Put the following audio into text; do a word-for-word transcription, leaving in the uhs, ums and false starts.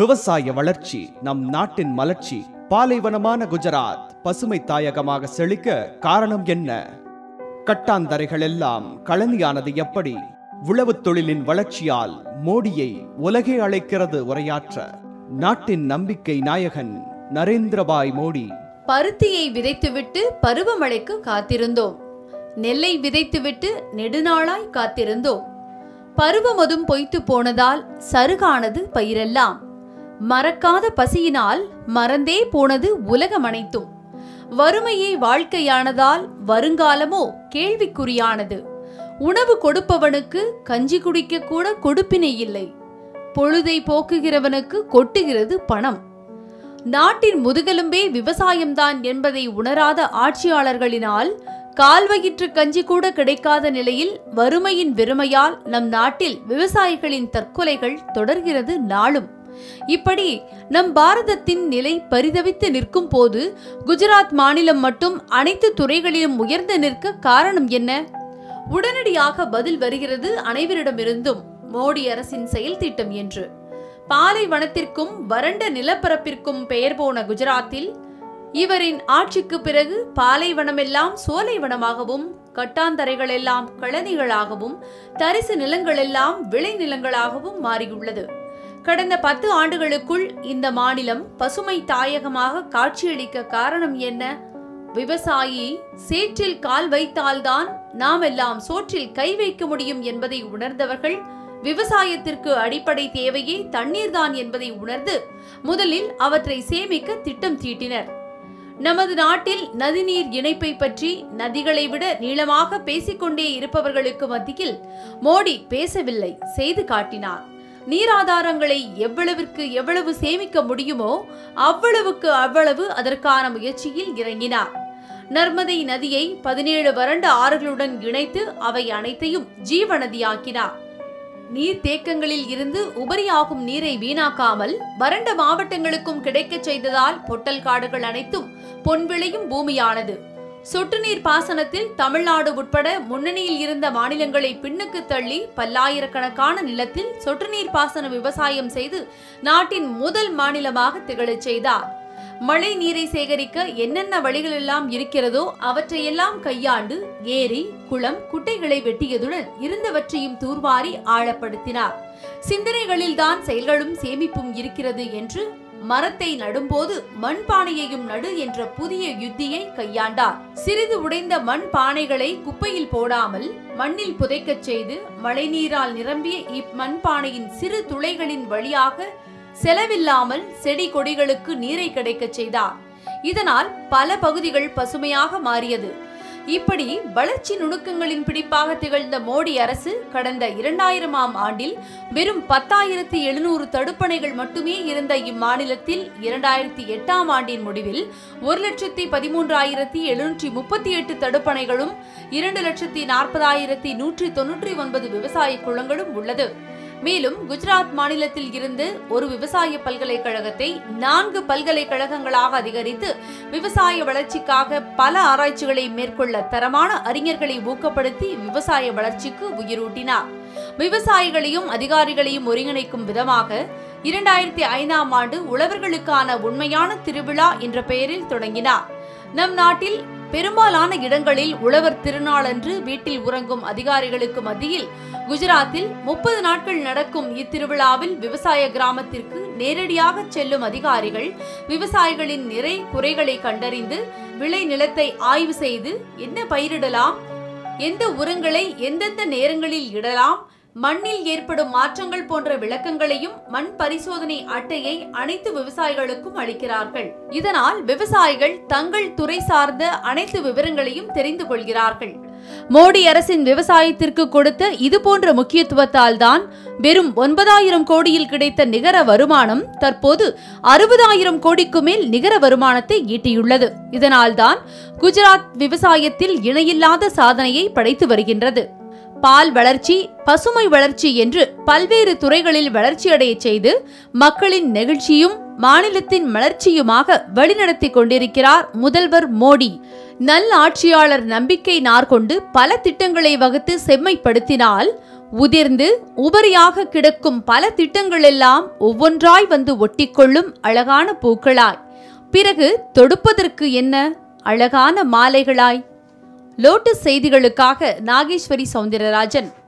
விவசாய வளர்ச்சி நம் நாட்டின் மலர்ச்சி. பாலைவனமான குஜராத் பசுமை தாயகமாக செழிக்க காரணம் என்ன? கட்டாந்தரைகள் எல்லாம் களனியானது எப்படி? உழவு தொழிலின் வளர்ச்சியால் மோடியை உலகே அழைக்கிறது உரையாற்ற. நாட்டின் நம்பிக்கை நாயகன் நரேந்திரபாய் மோடி. பருத்தியை விதைத்துவிட்டு பருவமழைக்கு காத்திருந்தோம். நெல்லை விதைத்துவிட்டு நெடுநாளாய் காத்திருந்தோம். பருவமதும் பொய்த்து போனதால் சருகானது பயிரெல்லாம். மறக்காத பசியினால் மறந்தே போனது உலகம் அனைத்தும். வறுமையே வாழ்க்கையானதால் வருங்காலமோ கேள்விக்குறியானது. உணவு கொடுப்பவனுக்கு கஞ்சி குடிக்க கூட கொடுப்பினை இல்லை. பொழுதை போக்குகிறவனுக்கு கொட்டுகிறது பணம். நாட்டின் முதுகெலும்பே விவசாயம்தான் என்பதை உணராத ஆட்சியாளர்களினால் கால்வயிற்று கஞ்சி கூட கிடைக்காத நிலையில் வறுமையின் வெறுமையால் நம் நாட்டில் விவசாயிகளின் தற்கொலைகள் தொடர்கிறது நாளும். இப்படி நம் பாரதத்தின் நிலை பரிதவித்து நிற்கும் போது குஜராத் மாநிலம் மட்டும் அனைத்து துறைகளிலும் உயர்ந்து நிற்க காரணம் என்ன? உடனடியாக பதில் வருகிறது அனைவரிடமிருந்தும், மோடி அரசின் செயல் திட்டம் என்று. பாலைவனத்திற்கும் வறண்ட நிலப்பரப்பிற்கும் பெயர் போன குஜராத்தில் இவரின் ஆட்சிக்கு பிறகு பாலைவனமெல்லாம் சோலைவனமாகவும், கட்டாந்தரைகள் எல்லாம் களனிகளாகவும், தரிசு நிலங்கள் எல்லாம் விளை நிலங்களாகவும் மாறியுள்ளது. கடந்த பத்து ஆண்டுகளுக்குள் இந்த மாநிலம் பசுமை தாயகமாக காட்சியளிக்க காரணம் என்ன? விவசாயி சேற்றில் கால் வைத்தால்தான் நாம் எல்லாம் சோற்றில் கை வைக்க முடியும் என்பதை உணர்ந்தவர்கள் விவசாயத்திற்கு அடிப்படை தேவையே தண்ணீர் தான் என்பதை உணர்ந்து முதலில் அவற்றை சேமிக்க திட்டம் தீட்டினர். நமது நாட்டில் நதிநீர் இணைப்பை பற்றி நதிகளை விட நீளமாக பேசிக்கொண்டே இருப்பவர்களுக்கு மத்தியில் மோடி பேசவில்லை, செய்து காட்டினார். நீராதாரங்களை எவ்வளவிற்கு எவ்வளவு சேமிக்க முடியுமோ அவ்வளவுக்கு அவ்வளவு அதற்கான முயற்சியில் இறங்கினார். நர்மதை நதியை பதினேழு வறண்ட ஆறுகளுடன் இணைத்து அவை அனைத்தையும் ஜீவநதியாக்கினார். நீர் தேக்கங்களில் இருந்து உபரியாகும் நீரை வீணாக்காமல் வறண்ட மாவட்டங்களுக்கும் கிடைக்க செய்ததால் பொட்டல் காடுகள் அனைத்தும் பொன்விளையும் பூமியானது. சொட்டு நீர் பாசனத்தில் தமிழ்நாடு உட்பட முன்னணியில் இருந்த மாநிலங்களை பின்னுக்கு தள்ளி பல்லாயிரக்கணக்கான நிலத்தில் சொட்டு நீர் பாசன விவசாயம் செய்து நாட்டின் முதல் மாநிலமாக திகழச் செய்தார். மழை நீரை சேகரிக்க என்னென்ன வழிகள் எல்லாம் இருக்கிறதோ அவற்றையெல்லாம் கையாண்டு ஏரி, குளம், குட்டைகளை வெட்டியதுடன் இருந்தவற்றையும் தூர்வாரி ஆழப்படுத்தினார். சிந்தனைகளில்தான் செயல்களும் சேமிப்பும் இருக்கிறது என்று மரத்தை நடும்போது மண் பானையையும் நடு என்ற புதிய யுத்தியை கையாண்டார். சிறிது உடைந்த மண் பானைகளை குப்பையில் போடாமல் மண்ணில் புதைக்கச் செய்து மழைநீரால் நிரம்பிய இம்மண் பானையின் சிறு துளைகளின் வழியாக செலவில்லாமல் செடி கொடிகளுக்கு நீரை கிடைக்கச் செய்தார். இதனால் பல பகுதிகள் பசுமையாக மாறியது. இப்படி வளர்ச்சி நுணுக்கங்களின் பிடிப்பாக திகழ்ந்த மோடி அரசு கடந்த இரண்டாயிரமாம் ஆண்டில் வெறும் பத்தாயிரத்தி எழுநூறு தடுப்பணைகள் மட்டுமே இருந்த இம்மாநிலத்தில் இரண்டாயிரத்தி எட்டாம் ஆண்டின் முடிவில் ஒரு லட்சத்தி பதிமூன்றாயிரத்தி எழுநூற்றி முப்பத்தி எட்டு தடுப்பணைகளும் இரண்டு லட்சத்தி நாற்பதாயிரத்தி நூற்றி தொன்னூற்றி ஒன்பது விவசாய குளங்களும் உள்ளது. மேலும் குஜராத் மாநிலத்தில் இருந்து ஒரு விவசாய பல்கலைக்கழகத்தை நான்கு பல்கலைக்கழகங்களாக அதிகரித்து விவசாய வளர்ச்சிக்காக பல ஆராய்ச்சிகளை மேற்கொள்ள தரமான அறிஞர்களை ஊக்கப்படுத்தி விவசாய வளர்ச்சிக்கு உயிரூட்டினார். விவசாயிகளையும் அதிகாரிகளையும் ஒருங்கிணைக்கும் விதமாக இரண்டாயிரத்தி ஐந்தாம் ஆண்டு உழவர்களுக்கான உண்மையான திருவிழா என்ற பெயரில் தொடங்கினார். நம் நாட்டில் பெரும்பாலான இடங்களில் உழவர் திருநாளன்று வீட்டில் உறங்கும் அதிகாரிகளுக்கு மத்தியில் குஜராத்தில் முப்பது நாட்கள் நடக்கும் இத்திருவிழாவில் விவசாய கிராமத்திற்கு நேரடியாக செல்லும் அதிகாரிகள் விவசாயிகளின் நிறை குறைகளை கண்டறிந்து விளை நிலத்தை ஆய்வு செய்து என்ன பயிரிடலாம், எந்த உரங்களை எந்தெந்த நேரங்களில் இடலாம், மண்ணில் ஏற்படும் மாற்றங்கள் போன்ற விளக்கங்களையும் மண் பரிசோதனை அட்டையை அனைத்து விவசாயிகளுக்கும் அளிக்கிறார்கள். இதனால் விவசாயிகள் தங்கள் துறை சார்ந்த அனைத்து விவரங்களையும் தெரிந்து கொள்கிறார்கள். மோடி அரசின் விவசாயத்திற்கு கொடுத்த இது போன்ற முக்கியத்துவத்தால் தான் வெறும் ஒன்பதாயிரம் கோடியில் கிடைத்த நிகர வருமானம் தற்போது அறுபதாயிரம் கோடிக்கு மேல் நிகர வருமானத்தை ஈட்டியுள்ளது. இதனால்தான் குஜராத் விவசாயத்தில் இணையில்லாத சாதனையை படைத்து வருகின்றது. பால் வளர்ச்சி, பசுமை வளர்ச்சி என்று பல்வேறு துறைகளில் வளர்ச்சியடைய செய்து மக்களின் நெகிழ்ச்சியும் மாநிலத்தின் மலர்ச்சியுமாக வழிநடத்தி கொண்டிருக்கிறார் முதல்வர் மோடி. நல் ஆட்சியாளர் நம்பிக்கை நார்கொண்டு பல திட்டங்களை வகுத்து செம்மைப்படுத்தினால் உதிர்ந்து உபரியாக கிடக்கும் பல திட்டங்கள் எல்லாம் ஒவ்வொன்றாய் வந்து ஒட்டிக்கொள்ளும் அழகான பூக்களாய், பிறகு தொடுப்பதற்கு என்ன அழகான மாலைகளாய். லோட்டஸ் செய்திகளுக்காக நாகேஸ்வரி சௌந்தரராஜன்.